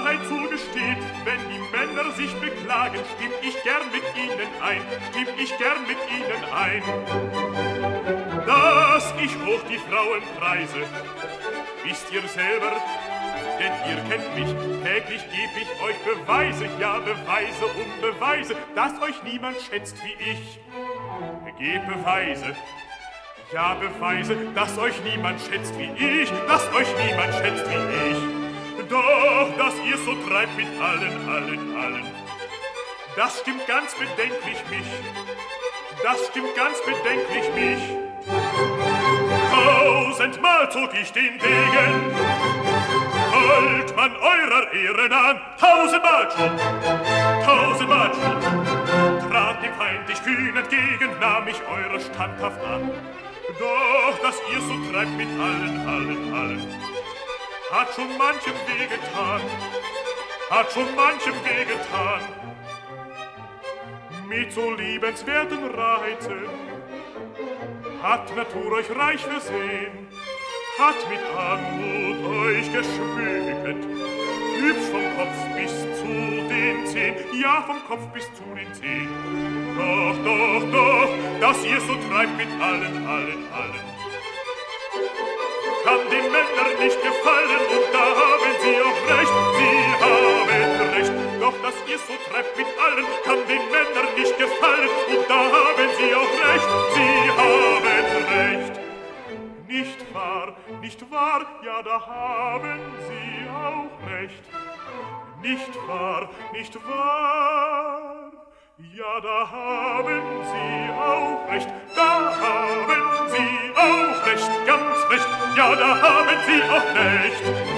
Wahrheit zugesteht, wenn die Männer sich beklagen, stimm ich gern mit ihnen ein, stimm ich gern mit ihnen ein. Dass ich hoch die Frauen preise, wisst ihr selber, denn ihr kennt mich, täglich geb ich euch Beweise, ja Beweise und Beweise, dass euch niemand schätzt wie ich. Gebt Beweise, ja Beweise, dass euch niemand schätzt wie ich, dass euch niemand schätzt wie ich. Doch, dass ihr so treibt mit allen, das stimmt ganz bedenklich mich, das stimmt ganz bedenklich mich. 1000-mal zog ich den Degen, holt man eurer Ehren an, 1000-mal schon, 1000-mal schon. Trat dem Feind ich kühn entgegen, nahm ich eure standhaft an. Doch, dass ihr so treibt mit allen, hat schon manchem wehgetan, hat schon manchem wehgetan. Mit so liebenswerten Reizen hat Natur euch reich versehen, hat mit Anmut euch geschmückt, hübsch vom Kopf bis zu den Zehen, ja vom Kopf bis zu den Zehen. Doch, dass ihr so treibt mit allen, kann den Männern nicht gefallen, und da haben sie auch recht, sie haben recht. Doch, dass ihr so treibt mit allen, kann den Männern nicht gefallen, und da haben sie auch recht, sie haben recht. Nicht wahr, ja, da haben sie auch recht. Nicht wahr, ja, da haben sie auch recht, da haben sie auch recht, ganz recht, ja, da haben sie auch recht.